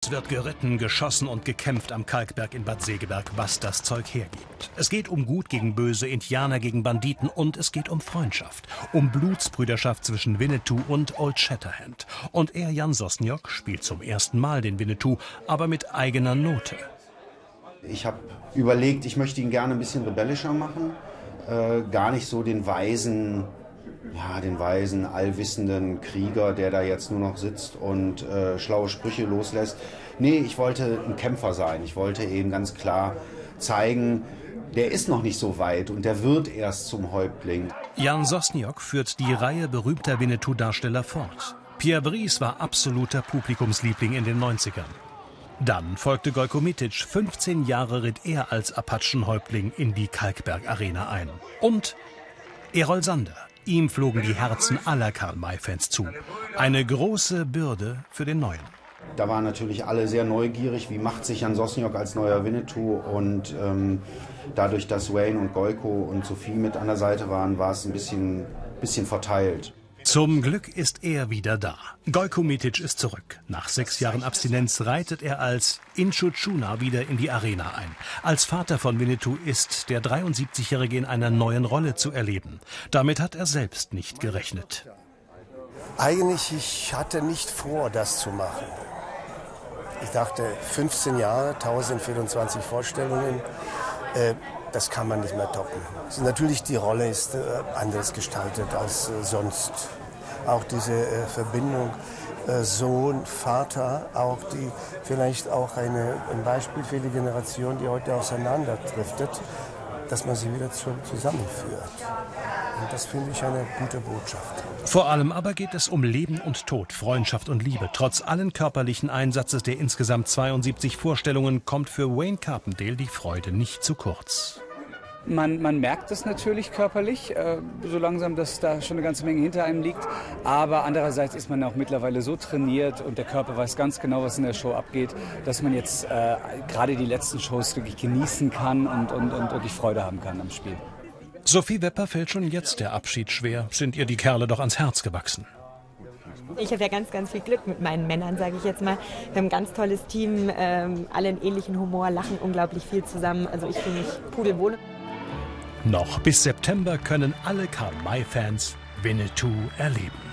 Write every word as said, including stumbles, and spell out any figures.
Es wird geritten, geschossen und gekämpft am Kalkberg in Bad Segeberg, was das Zeug hergibt. Es geht um Gut gegen Böse, Indianer gegen Banditen und es geht um Freundschaft. Um Blutsbrüderschaft zwischen Winnetou und Old Shatterhand. Und er, Jan Sosniok, spielt zum ersten Mal den Winnetou, aber mit eigener Note. Ich habe überlegt, ich möchte ihn gerne ein bisschen rebellischer machen. Äh, gar nicht so den weisen... Ja, den weisen, allwissenden Krieger, der da jetzt nur noch sitzt und äh, schlaue Sprüche loslässt. Nee, ich wollte ein Kämpfer sein. Ich wollte eben ganz klar zeigen, der ist noch nicht so weit und der wird erst zum Häuptling. Jan Sosniok führt die Reihe berühmter Winnetou-Darsteller fort. Pierre Brice war absoluter Publikumsliebling in den neunzigern. Dann folgte Gojko Mitic. fünfzehn Jahre ritt er als Apachenhäuptling in die Kalkberg-Arena ein. Und Errol Sander. Ihm flogen die Herzen aller Karl-May-Fans zu. Eine große Bürde für den Neuen. Da waren natürlich alle sehr neugierig, wie macht sich Jan Sosniok als neuer Winnetou. Und ähm, dadurch, dass Wayne und Gojko und Sophie mit an der Seite waren, war es ein bisschen, bisschen verteilt. Zum Glück ist er wieder da. Gojko Mitic ist zurück. Nach sechs Jahren Abstinenz reitet er als Incho Tschuna wieder in die Arena ein. Als Vater von Winnetou ist der dreiundsiebzigjährige in einer neuen Rolle zu erleben. Damit hat er selbst nicht gerechnet. Eigentlich, ich hatte nicht vor, das zu machen. Ich dachte, fünfzehn Jahre, tausendvierundzwanzig Vorstellungen, äh, das kann man nicht mehr toppen. Also natürlich, die Rolle ist äh, anders gestaltet als äh, sonst. Auch diese äh, Verbindung äh, Sohn, Vater, auch die vielleicht auch eine, ein Beispiel für die Generation, die heute auseinanderdriftet, dass man sie wieder zu, zusammenführt. Und das finde ich eine gute Botschaft. Vor allem aber geht es um Leben und Tod, Freundschaft und Liebe. Trotz allen körperlichen Einsatzes der insgesamt zweiundsiebzig Vorstellungen kommt für Wayne Carpendale die Freude nicht zu kurz. Man, man merkt es natürlich körperlich, äh, so langsam, dass da schon eine ganze Menge hinter einem liegt. Aber andererseits ist man auch mittlerweile so trainiert und der Körper weiß ganz genau, was in der Show abgeht, dass man jetzt äh, gerade die letzten Shows wirklich genießen kann und, und, und wirklich Freude haben kann am Spiel. Sophie Wepper fällt schon jetzt der Abschied schwer. Sind ihr die Kerle doch ans Herz gewachsen? Ich habe ja ganz, ganz viel Glück mit meinen Männern, sage ich jetzt mal. Wir haben ein ganz tolles Team, ähm, alle einen ähnlichen Humor, lachen unglaublich viel zusammen. Also ich fühle mich pudelwohl. Noch bis September können alle Karl-May-Fans Winnetou erleben.